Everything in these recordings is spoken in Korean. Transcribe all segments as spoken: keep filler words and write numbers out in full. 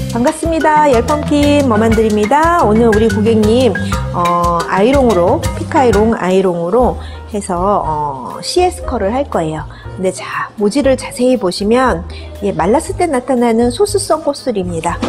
반갑습니다. 열펌킨 머만들입니다. 오늘 우리 고객님 어, 아이롱으로 피카이롱 아이롱으로 해서 어, 씨에스 컬을 할 거예요. 근데 자 모질을 자세히 보시면 예, 말랐을 때 나타나는 소스성 곱슬입니다.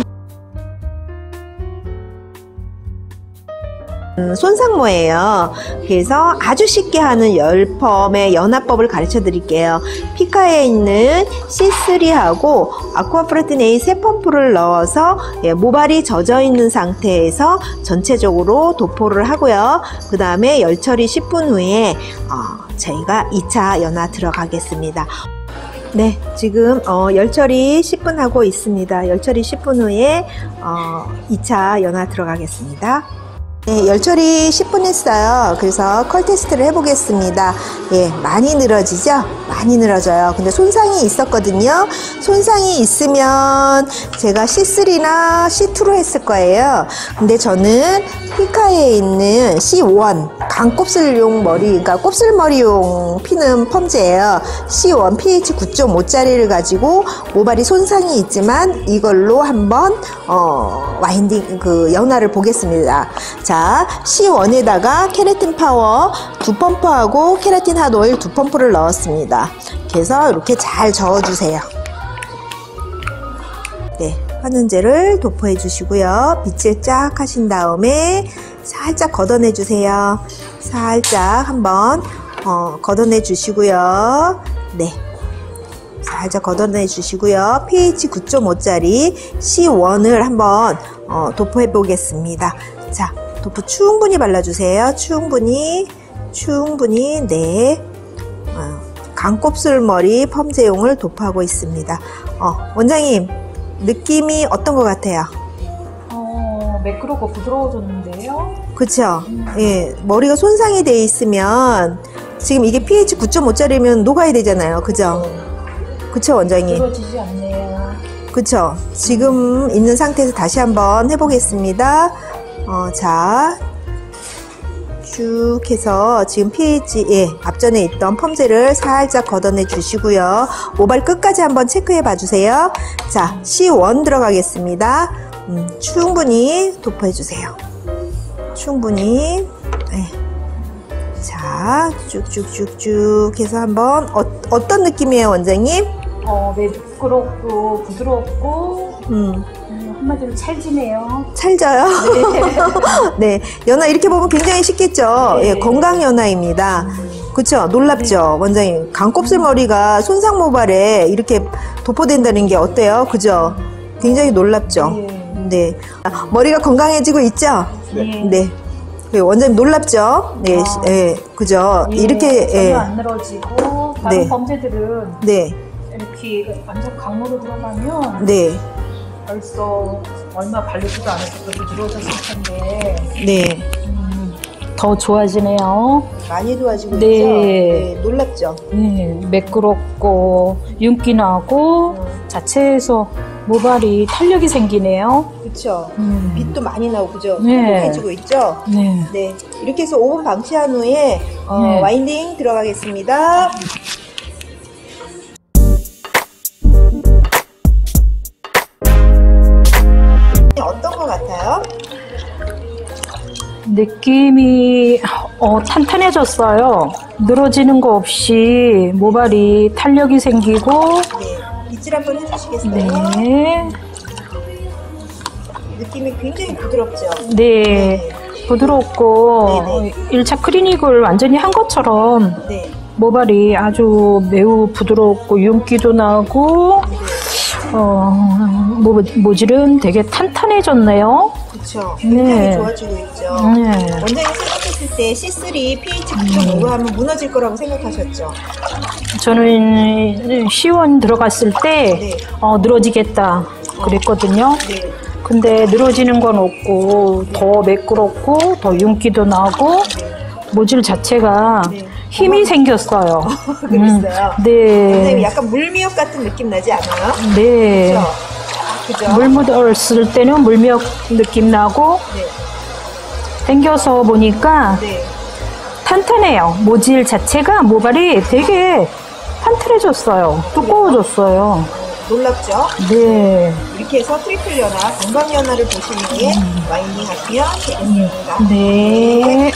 음, 손상모예요. 그래서 아주 쉽게 하는 열펌의 연화법을 가르쳐 드릴게요. 피카에 있는 씨 쓰리하고 아쿠아프라틴 에이 세 펌프를 넣어서 예, 모발이 젖어 있는 상태에서 전체적으로 도포를 하고요. 그 다음에 열 처리 십 분 후에 어, 저희가 이 차 연화 들어가겠습니다. 네, 지금 어, 열 처리 십 분 하고 있습니다. 열 처리 십 분 후에 어, 이 차 연화 들어가겠습니다. 네, 열 처리 십 분 했어요. 그래서 컬 테스트를 해보겠습니다. 예, 많이 늘어지죠? 많이 늘어져요. 근데 손상이 있었거든요. 손상이 있으면 제가 씨 쓰리나 씨 투로 했을 거예요. 근데 저는 피카에 있는 씨 원 강곱슬용 머리, 그러니까 곱슬머리용 피는 펌제예요. 씨 원 피에이치 구 점 오짜리를 가지고 모발이 손상이 있지만 이걸로 한번 어, 와인딩 그 연화를 보겠습니다. 자, 씨 원에다가 케라틴 파워 두 펌프하고 케라틴 핫 오일 두 펌프를 넣었습니다. 그래서 이렇게 잘 저어주세요. 네, 환은제를 도포해 주시고요. 빗질 쫙 하신 다음에 살짝 걷어내 주세요. 살짝 한번 어, 걷어내 주시고요. 네, 살짝 걷어내 주시고요. 피에이치 구 점 오짜리 씨 원을 한번 어, 도포해 보겠습니다. 자, 도포 충분히 발라주세요. 충분히 충분히. 네, 어, 강곱슬 머리 펌제용을 도포하고 있습니다. 어, 원장님 느낌이 어떤 것 같아요? 어, 매끄럽고 부드러워졌는데요. 그쵸? 음. 예, 머리가 손상이 돼 있으면 지금 이게 피에이치 구 점 오짜리면 녹아야 되잖아요. 그죠? 그쵸, 원장님? 부드러워지지 않네요. 그쵸? 지금 있는 상태에서 다시 한번 해보겠습니다. 어, 자, 쭉 해서 지금 피에이치, 예, 앞전에 있던 펌제를 살짝 걷어내 주시고요. 모발 끝까지 한번 체크해 봐 주세요. 자, 씨 원 들어가겠습니다. 음, 충분히 도포해 주세요. 충분히. 예. 자, 쭉쭉쭉쭉 해서 한번 어, 어떤 느낌이에요, 원장님? 어, 매끄럽고 부드럽고 음. 음, 한마디로 찰지네요. 찰져요? 네. 네. 연화 이렇게 보면 굉장히 쉽겠죠? 네. 예, 건강 연화입니다. 음. 그쵸? 놀랍죠? 네. 원장님. 강곱슬 머리가 손상 모발에 이렇게 도포된다는 게 어때요? 그죠? 굉장히 놀랍죠? 네. 네. 아, 머리가 건강해지고 있죠? 네. 네. 네. 원장님 놀랍죠? 네. 아. 예, 그죠? 예, 이렇게, 전혀 예. 안 늘어지고 다른 네. 범죄들은 네. 이렇게 완전 강으로 들어가면 네. 벌써 얼마 바르지도 않았을 때 부드러워졌을 텐데 네. 음, 더 좋아지네요. 많이 좋아지고 네. 있죠? 네. 놀랍죠? 네, 매끄럽고 윤기 나고 음. 자체에서 모발이 탄력이 생기네요. 그쵸? 음. 빛도 많이 나오고 그죠? 네. 행복해지고 있죠? 네. 네. 이렇게 해서 오 분 방치한 후에 어, 네. 와인딩 들어가겠습니다. 어떤 것 같아요? 느낌이 어, 탄탄해졌어요. 늘어지는 거 없이 모발이 탄력이 생기고. 네. 빗질 한번 해주시겠어요? 네. 느낌이 굉장히 부드럽죠? 네. 네. 부드럽고 네네. 일 차 클리닉을 완전히 한 것처럼 네. 모발이 아주 매우 부드럽고 윤기도 나고 어, 모, 모질은 되게 탄탄해졌네요. 그쵸. 굉장히 네. 좋아지고 있죠. 네. 원장님 생각했을 때 씨 쓰리 피에이치 구 점 오 하면 무너질 거라고 생각하셨죠? 저는 씨 원 들어갔을 때 네. 어, 늘어지겠다 그랬거든요. 네. 근데 늘어지는 건 없고 더 매끄럽고 더 윤기도 나고 모질 자체가 네. 힘이 생겼어요. 그랬어요? 음, 네. 선생님 약간 물미역 같은 느낌 나지 않아요? 네. 그죠? 그죠? 물 묻었을 때는 물미역 느낌 나고 네. 당겨서 보니까 네. 탄탄해요. 모질 자체가 모발이 되게 탄탄해졌어요. 두꺼워졌어요. 놀랍죠? 네. 이렇게 해서 트리플 연화, 건강 연화를 보신 후에 와인딩 하시면 되겠습니다. 네.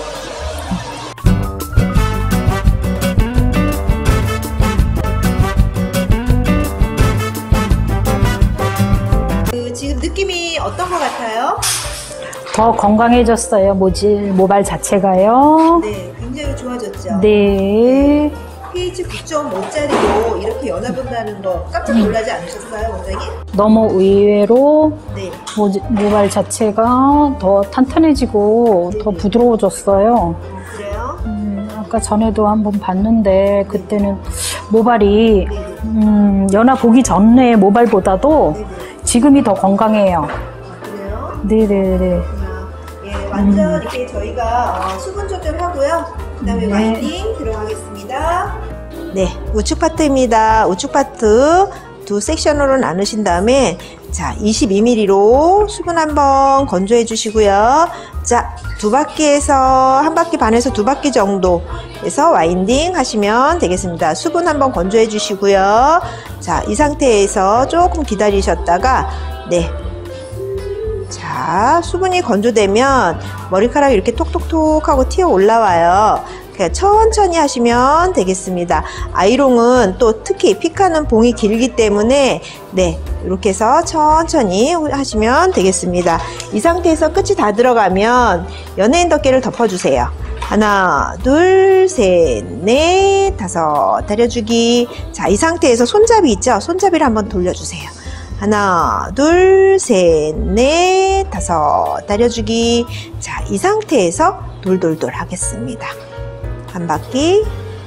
그 지금 느낌이 어떤 것 같아요? 더 건강해졌어요. 모질 모발 자체가요. 네, 굉장히 좋아졌죠? 네. 피에이치 구 점 오짜리로 이렇게 연화 본다는 거 깜짝 놀라지 않으셨어요, 원장님? 너무 의외로 네. 모지, 모발 자체가 더 탄탄해지고 더 부드러워졌어요. 그래요? 음, 아까 전에도 한번 봤는데 그때는 모발이 음, 연화 보기 전에 모발보다도 네네. 지금이 더 건강해요. 그래요? 네네네. 예, 완전 이렇게 저희가 어, 수분 조절하고요. 그 다음에 네. 와인딩 들어가겠습니다. 네, 우측 파트입니다. 우측 파트 두 섹션으로 나누신 다음에 자, 이십이 밀리리터로 수분 한번 건조해 주시고요. 자, 두 바퀴에서 한 바퀴 반에서 두 바퀴 정도 해서 와인딩 하시면 되겠습니다. 수분 한번 건조해 주시고요. 자, 이 상태에서 조금 기다리셨다가 네. 자, 수분이 건조되면 머리카락이 이렇게 톡톡톡 하고 튀어 올라와요. 그냥 천천히 하시면 되겠습니다. 아이롱은 또 특히 피카는 봉이 길기 때문에 네, 이렇게 해서 천천히 하시면 되겠습니다. 이 상태에서 끝이 다 들어가면 연예인 덮개를 덮어주세요. 하나, 둘, 셋, 넷, 다섯, 다려주기. 자, 이 상태에서 손잡이 있죠? 손잡이를 한번 돌려주세요. 하나, 둘, 셋, 넷, 다섯, 다려주기. 자, 이 상태에서 돌돌돌 하겠습니다. 한 바퀴,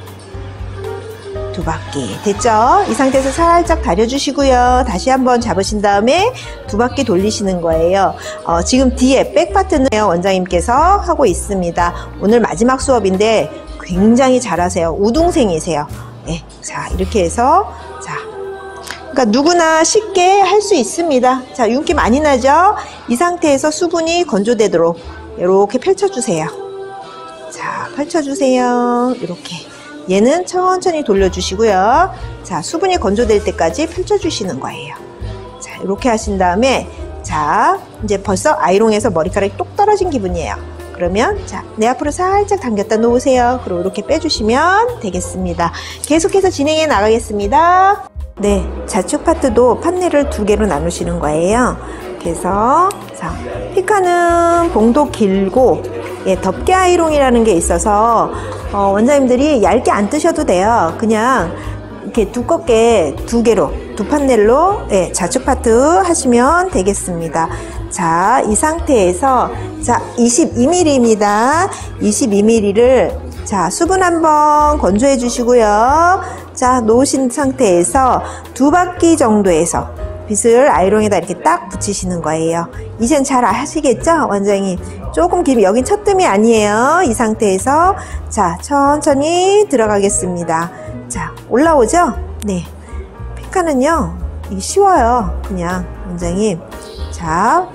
두 바퀴. 됐죠? 이 상태에서 살짝 다려주시고요. 다시 한번 잡으신 다음에 두 바퀴 돌리시는 거예요. 어, 지금 뒤에 백파트는 원장님께서 하고 있습니다. 오늘 마지막 수업인데 굉장히 잘하세요. 우등생이세요. 네, 자, 이렇게 해서 자. 그러니까 누구나 쉽게 할 수 있습니다. 자, 윤기 많이 나죠? 이 상태에서 수분이 건조되도록 이렇게 펼쳐주세요. 자, 펼쳐주세요. 이렇게. 얘는 천천히 돌려주시고요. 자, 수분이 건조될 때까지 펼쳐주시는 거예요. 자, 이렇게 하신 다음에 자, 이제 벌써 아이롱에서 머리카락이 똑 떨어진 기분이에요. 그러면 자, 내 앞으로 살짝 당겼다 놓으세요. 그리고 이렇게 빼주시면 되겠습니다. 계속해서 진행해 나가겠습니다. 네, 좌측 파트도 판넬을 두 개로 나누시는 거예요. 그래서 자, 피카는 봉도 길고 예, 덮개 아이롱이라는 게 있어서 어, 원장님들이 얇게 안 뜨셔도 돼요. 그냥 이렇게 두껍게 두 개로 두 판넬로 예, 좌측 파트 하시면 되겠습니다. 자, 이 상태에서 자, 이십이 밀리미터입니다. 이십이 밀리미터를 자, 수분 한번 건조해 주시고요. 자, 놓으신 상태에서 두 바퀴 정도에서 빗을 아이롱에다 이렇게 딱 붙이시는 거예요. 이젠 잘 아시겠죠? 원장님. 조금 길면 여긴 첫 뜸이 아니에요. 이 상태에서 자, 천천히 들어가겠습니다. 자, 올라오죠? 네. 피카는요, 이게 쉬워요. 그냥, 원장님. 자,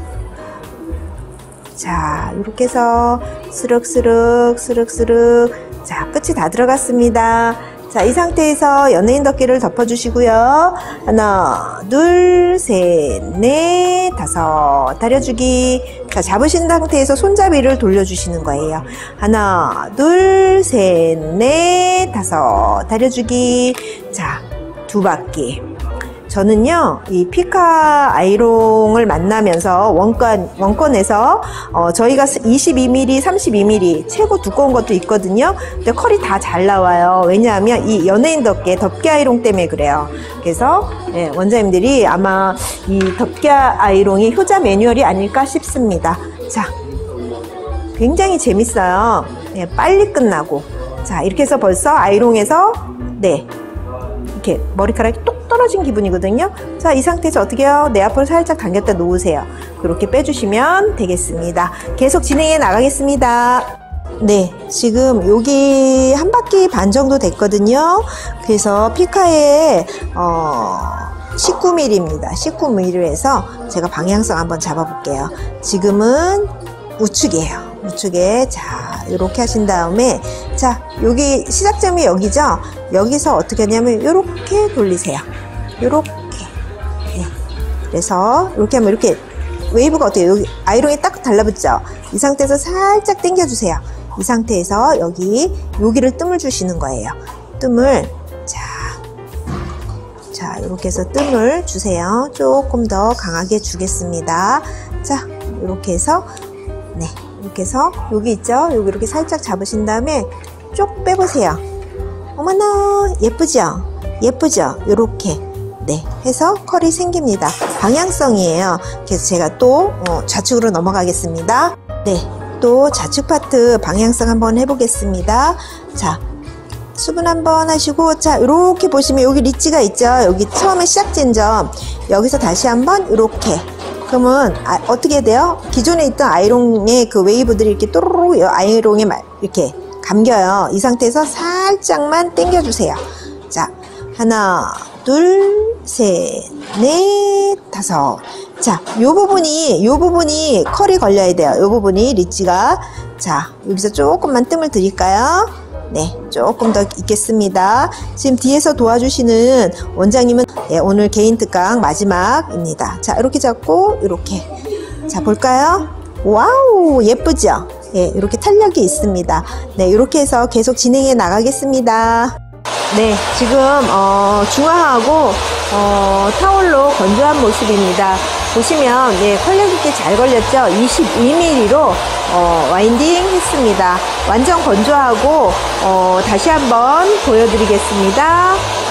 자, 이렇게 해서 스륵스륵, 스륵스륵. 자, 끝이 다 들어갔습니다. 자, 이 상태에서 연예인 덮개를 덮어주시고요. 하나, 둘, 셋, 넷, 다섯, 다려주기. 자, 잡으신 상태에서 손잡이를 돌려주시는 거예요. 하나, 둘, 셋, 넷, 다섯, 다려주기. 자, 두 바퀴. 저는요, 이 피카 아이롱을 만나면서 원권, 원권에서, 어, 저희가 이십이 밀리미터, 삼십이 밀리미터 최고 두꺼운 것도 있거든요. 근데 컬이 다 잘 나와요. 왜냐하면 이 연예인 덮개, 덮개 아이롱 때문에 그래요. 그래서, 예, 원장님들이 아마 이 덮개 아이롱이 효자 매뉴얼이 아닐까 싶습니다. 자, 굉장히 재밌어요. 예, 빨리 끝나고. 자, 이렇게 해서 벌써 아이롱에서, 네, 이렇게 머리카락이 똑 떨어진 기분이거든요. 자, 이 상태에서 어떻게 해요? 내 앞으로 살짝 당겼다 놓으세요. 그렇게 빼주시면 되겠습니다. 계속 진행해 나가겠습니다. 네, 지금 여기 한 바퀴 반 정도 됐거든요. 그래서 피카의 어, 십구 밀리미터입니다. 십구 밀리미터에서 제가 방향성 한번 잡아볼게요. 지금은 우측이에요. 우측에 자, 이렇게 하신 다음에 자, 여기 시작점이 여기죠. 여기서 어떻게 하냐면 이렇게 돌리세요. 요렇게. 네. 그래서 이렇게 하면 이렇게 웨이브가 어때요? 여기 아이롱이 딱 달라붙죠? 이 상태에서 살짝 당겨주세요. 이 상태에서 여기 여기를 뜸을 주시는 거예요. 뜸을 자, 자 이렇게 해서 뜸을 주세요. 조금 더 강하게 주겠습니다. 자, 이렇게 해서 네, 이렇게 해서 여기 있죠? 여기 이렇게 살짝 잡으신 다음에 쭉 빼보세요. 어머나 예쁘죠? 예쁘죠? 이렇게 네 해서 컬이 생깁니다. 방향성이에요. 그래서 제가 또 어, 좌측으로 넘어가겠습니다. 네, 또 좌측 파트 방향성 한번 해보겠습니다. 자, 수분 한번 하시고, 자 이렇게 보시면 여기 리치가 있죠? 여기 처음에 시작된 점 여기서 다시 한번 이렇게. 그러면 아, 어떻게 돼요? 기존에 있던 아이롱의 그 웨이브들이 이렇게 또르르 아이롱에 이렇게 감겨요. 이 상태에서 살짝만 당겨주세요. 자, 하나, 둘, 셋, 넷, 다섯. 자, 요 부분이, 요 부분이 컬이 걸려야 돼요. 요 부분이 리치가. 자, 여기서 조금만 뜸을 드릴까요? 네, 조금 더 있겠습니다. 지금 뒤에서 도와주시는 원장님은 네, 오늘 개인 특강 마지막입니다. 자, 이렇게 잡고 이렇게. 자, 볼까요? 와우, 예쁘죠? 예, 이렇게 탄력이 있습니다. 네, 이렇게 해서 계속 진행해 나가겠습니다. 네, 지금 어, 중화하고 어, 타올로 건조한 모습입니다. 보시면 네, 컬력 있게 잘 걸렸죠? 이십이 밀리미터로 어, 와인딩 했습니다. 완전 건조하고 어, 다시 한번 보여드리겠습니다.